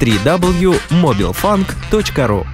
www.mobilfunk.ru.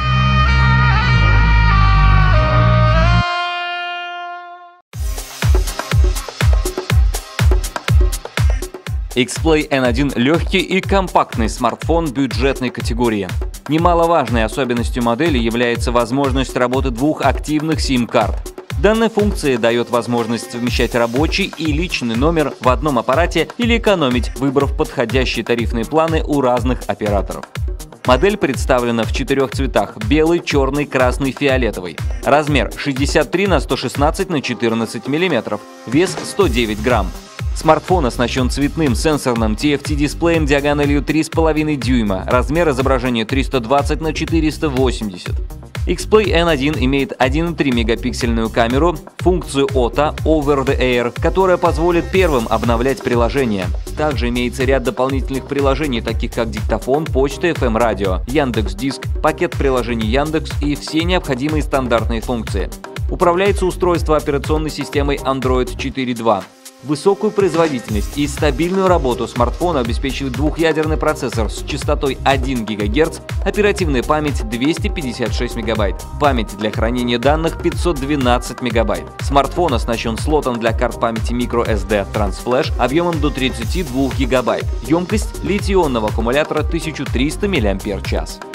X-Play N1 – легкий и компактный смартфон бюджетной категории. Немаловажной особенностью модели является возможность работы двух активных SIM-карт. Данная функция дает возможность совмещать рабочий и личный номер в одном аппарате или экономить, выбрав подходящие тарифные планы у разных операторов. Модель представлена в 4 цветах – белый, черный, красный, фиолетовый. Размер 63 на 116 на 14 мм, вес 109 грамм. Смартфон оснащен цветным сенсорным TFT-дисплеем диагональю 3,5 дюйма, размер изображения 320 на 480. X-Play N1 имеет 1,3 мегапиксельную камеру, функцию OTA Over the Air, которая позволит первым обновлять приложение. Также имеется ряд дополнительных приложений, таких как диктофон, почта, FM-радио, Яндекс.Диск, пакет приложений Яндекс и все необходимые стандартные функции. Управляется устройство операционной системой Android 4.2. Высокую производительность и стабильную работу смартфона обеспечивает двухъядерный процессор с частотой 1 ГГц, оперативная память 256 МБ, память для хранения данных 512 МБ. Смартфон оснащен слотом для карт памяти microSD Transflash объемом до 32 ГБ, емкость литий-ионного аккумулятора 1300 мАч.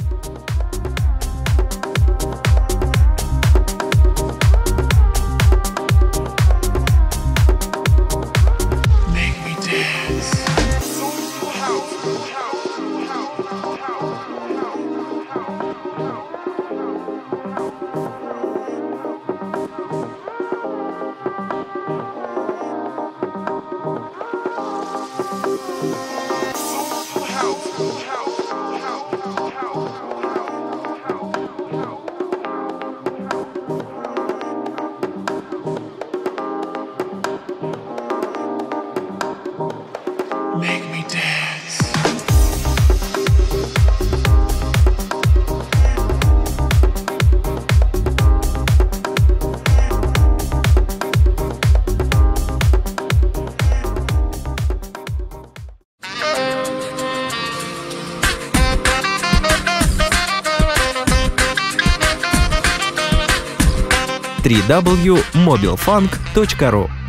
Make me dance. www.mobilfunk.ru